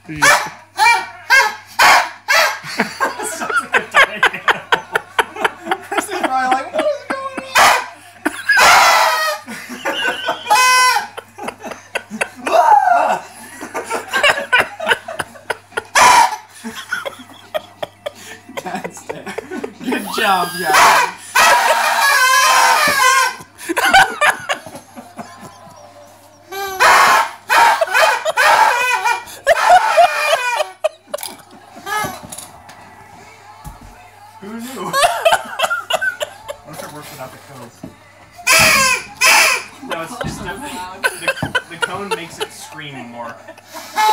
Chris is probably like, what is going on? That's it. Good job, guys. Who knew? What if it works without the cone? No, it's just the cone makes it scream more.